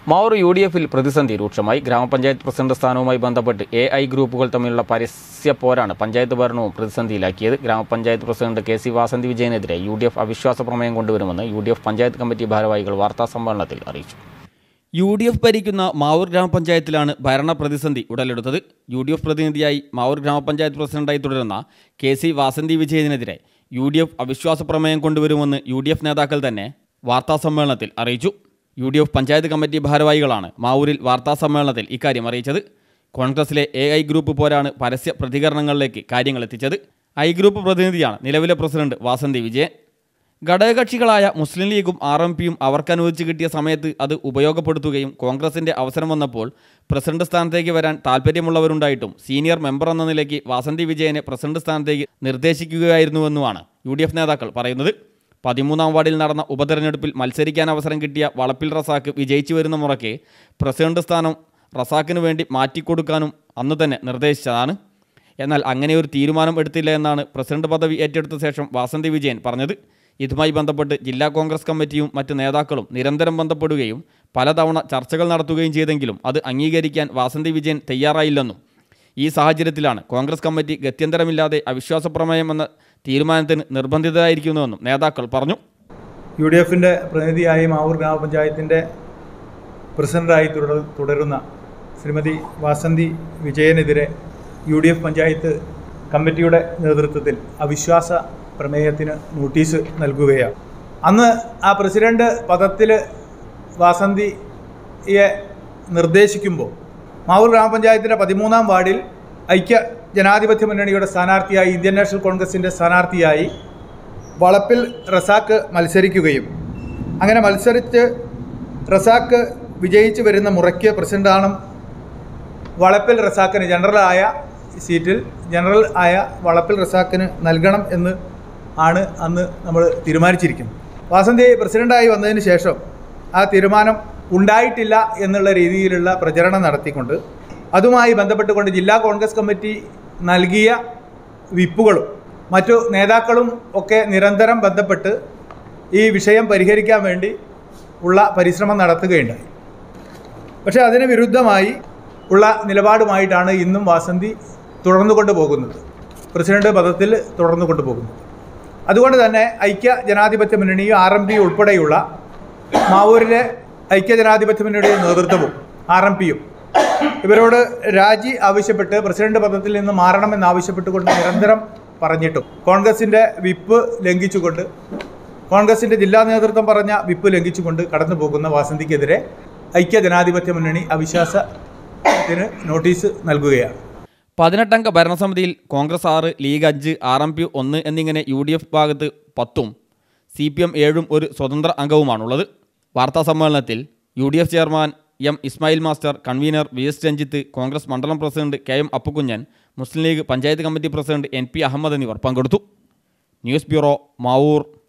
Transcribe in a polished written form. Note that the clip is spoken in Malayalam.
മാവൂർ യു.ഡി.എഫിൽ പ്രതിസന്ധി രൂക്ഷമായി. ഗ്രാമപഞ്ചായത്ത് പ്രസിഡന്റ് സ്ഥാനവുമായി ബന്ധപ്പെട്ട് എ.ഐ ഗ്രൂപ്പുകൾ തമ്മിലുള്ള പരസ്യ പോരാണ് പഞ്ചായത്ത് ഭരണവും പ്രതിസന്ധിയിലാക്കിയത്. ഗ്രാമപഞ്ചായത്ത് പ്രസിഡന്റ് കെ.സി. വാസന്തി വിജയനെതിരെ യു.ഡി.എഫ് അവിശ്വാസ പ്രമേയം കൊണ്ടുവരുമെന്ന് യു.ഡി.എഫ് പഞ്ചായത്ത് കമ്മിറ്റി ഭാരവാഹികൾ വാർത്താസമ്മേളനത്തിൽ അറിയിച്ചു. യു.ഡി.എഫ് ഭരിക്കുന്ന മാവൂർ ഗ്രാമപഞ്ചായത്തിലാണ് ഭരണ പ്രതിസന്ധി ഉടലെടുത്തത്. യു.ഡി.എഫ് പ്രതിനിധിയായി മാവൂർ ഗ്രാമപഞ്ചായത്ത് പ്രസിഡന്റായി തുടരുന്ന കെ.സി. വാസന്തി വിജയനെതിരെ യു.ഡി.എഫ് അവിശ്വാസ പ്രമേയം കൊണ്ടുവരുമെന്ന് യു.ഡി.എഫ് നേതാക്കൾ തന്നെ വാർത്താസമ്മേളനത്തിൽ അറിയിച്ചു. യു.ഡി.എഫ് പഞ്ചായത്ത് കമ്മിറ്റി ഭാരവാഹികളാണ് മാവൂരിൽ വാർത്താസമ്മേളനത്തിൽ ഇക്കാര്യം അറിയിച്ചത്. കോൺഗ്രസിലെ എ.ഐ ഗ്രൂപ്പ് പോരാണ് പരസ്യ പ്രതികരണങ്ങളിലേക്ക് കാര്യങ്ങൾ എത്തിച്ചത്. ഐ ഗ്രൂപ്പ് പ്രതിനിധിയാണ് നിലവിലെ പ്രസിഡന്റ് വാസന്തി വിജയൻ. ഘടകകക്ഷികളായ മുസ്ലിം ലീഗും ആർ.എം.പിയും അവർക്ക് അനുവദിച്ച് കിട്ടിയ സമയത്ത് അത് ഉപയോഗപ്പെടുത്തുകയും കോൺഗ്രസിൻ്റെ അവസരം വന്നപ്പോൾ പ്രസിഡന്റ് സ്ഥാനത്തേക്ക് വരാൻ താൽപ്പര്യമുള്ളവരുണ്ടായിട്ടും സീനിയർ മെമ്പർ എന്ന നിലയ്ക്ക് വാസന്തി വിജയനെ പ്രസിഡന്റ് സ്ഥാനത്തേക്ക് നിർദ്ദേശിക്കുകയായിരുന്നുവെന്നുമാണ് യു.ഡി.എഫ് നേതാക്കൾ പറയുന്നത്. 13-ാം വാർഡിൽ നടന്ന ഉപതെരഞ്ഞെടുപ്പിൽ മത്സരിക്കാൻ അവസരം കിട്ടിയ വളപ്പിൽ റസാക്ക് വിജയിച്ചു വരുന്ന മുറയ്ക്ക് പ്രസിഡന്റ് സ്ഥാനം റസാക്കിന് വേണ്ടി മാറ്റിക്കൊടുക്കാനും അന്ന് തന്നെ നിർദ്ദേശിച്ചതാണ്. എന്നാൽ അങ്ങനെയൊരു തീരുമാനം എടുത്തില്ല എന്നാണ് പ്രസിഡന്റ് പദവി ഏറ്റെടുത്ത ശേഷം വാസന്തി വിജയൻ പറഞ്ഞത്. ഇതുമായി ബന്ധപ്പെട്ട് ജില്ലാ കോൺഗ്രസ് കമ്മിറ്റിയും മറ്റ് നേതാക്കളും നിരന്തരം ബന്ധപ്പെടുകയും പലതവണ ചർച്ചകൾ നടത്തുകയും ചെയ്തെങ്കിലും അത് അംഗീകരിക്കാൻ വാസന്തി വിജയൻ തയ്യാറായില്ലെന്നും ഈ സാഹചര്യത്തിലാണ് കോൺഗ്രസ് കമ്മിറ്റി ഗത്യന്തരമില്ലാതെ അവിശ്വാസ പ്രമേയം എന്ന തീരുമാനത്തിന് നിർബന്ധിതരായിരിക്കുന്നുവെന്നും നേതാക്കൾ പറഞ്ഞു. യു.ഡി.എഫിൻ്റെ പ്രതിനിധിയായി മാവൂർ ഗ്രാമപഞ്ചായത്തിൻ്റെ പ്രസിഡന്റായി തുടരുന്ന ശ്രീമതി വാസന്തി വിജയനെതിരെ യു.ഡി.എഫ് പഞ്ചായത്ത് കമ്മിറ്റിയുടെ നേതൃത്വത്തിൽ അവിശ്വാസ പ്രമേയത്തിന് നോട്ടീസ് നൽകുകയാണ്. അന്ന് ആ പ്രസിഡന്റ് പദത്തിൽ വാസന്തിയെ നിർദ്ദേശിക്കുമ്പോൾ മാവൂർ ഗ്രാമപഞ്ചായത്തിൻ്റെ 13-ാം വാർഡിൽ ഐക്യ ജനാധിപത്യ മുന്നണിയുടെ സ്ഥാനാർത്ഥിയായി ഇന്ത്യൻ നാഷണൽ കോൺഗ്രസിൻ്റെ സ്ഥാനാർത്ഥിയായി വളപ്പിൽ റസാക്ക് മത്സരിക്കുകയും അങ്ങനെ മത്സരിച്ച് റസാക്ക് വിജയിച്ച് വരുന്ന മുറയ്ക്ക് പ്രസിഡന്റാണ് വളപ്പിൽ റസാക്കിന് ജനറൽ ആയ വളപ്പിൽ റസാക്കിന് നൽകണം എന്ന് ആണ് അന്ന് നമ്മൾ തീരുമാനിച്ചിരിക്കുന്നത്. വാസന്തി പ്രസിഡന്റായി വന്നതിന് ശേഷം ആ തീരുമാനം ഉണ്ടായിട്ടില്ല എന്നുള്ള രീതിയിലുള്ള പ്രചരണം നടത്തിക്കൊണ്ട് അതുമായി ബന്ധപ്പെട്ടുകൊണ്ട് ജില്ലാ കോൺഗ്രസ് കമ്മിറ്റി നൽകിയ വിപ്പുകളും മറ്റു നേതാക്കളും ഒക്കെ നിരന്തരം ബന്ധപ്പെട്ട് ഈ വിഷയം പരിഹരിക്കാൻ വേണ്ടി ഉള്ള പരിശ്രമം നടത്തുകയുണ്ടായി. പക്ഷേ അതിന് വിരുദ്ധമായി ഉള്ള നിലപാടുമായിട്ടാണ് ഇന്നും വാസന്തി തുടർന്നു കൊണ്ടുപോകുന്നത്, പ്രസിഡന്റ് പദത്തിൽ തുടർന്നു കൊണ്ടുപോകുന്നത്. അതുകൊണ്ട് തന്നെ ഐക്യ ജനാധിപത്യ മുന്നണിയും ആർ.എം.പിയും ഉൾപ്പെടെയുള്ള മാവൂരിലെ ഐക്യ ജനാധിപത്യ മുന്നണിയുടെ നേതൃത്വവും ആർ.എം.പിയും ഇവരോട് രാജി ആവശ്യപ്പെട്ട് പ്രസിഡന്റ് പദത്തിൽ നിന്ന് മാറണമെന്നാവശ്യപ്പെട്ടുകൊണ്ട് നിരന്തരം പറഞ്ഞിട്ടും കോൺഗ്രസിൻ്റെ വിപ്പ് ലംഘിച്ചുകൊണ്ട് കോൺഗ്രസിൻ്റെ ജില്ലാ നേതൃത്വം പറഞ്ഞ വിപ്പ് ലംഘിച്ചുകൊണ്ട് കടന്നു പോകുന്ന വാസന്തിക്കെതിരെ ഐക്യ ജനാധിപത്യ മുന്നണി അവിശ്വാസത്തിന് നോട്ടീസ് നൽകുകയാണ്. 18-അംഗ ഭരണസമിതിയിൽ കോൺഗ്രസ് 6, ലീഗ് 5, ആർ.എം.പി 1 എന്നിങ്ങനെ യു.ഡി.എഫ് ഭാഗത്ത് 10ഉം CPM 7ഉം ഒരു സ്വതന്ത്ര അംഗവുമാണുള്ളത്. വാർത്താസമ്മേളനത്തിൽ UDF chairman M. Ismail master, convener VS Ranjith, Congress മണ്ഡലം president KM Appukunhan, Muslim League panchayat committee president NP Ahammed എന്നിവർ പങ്കെടുത്തു. News bureau, Mavoor.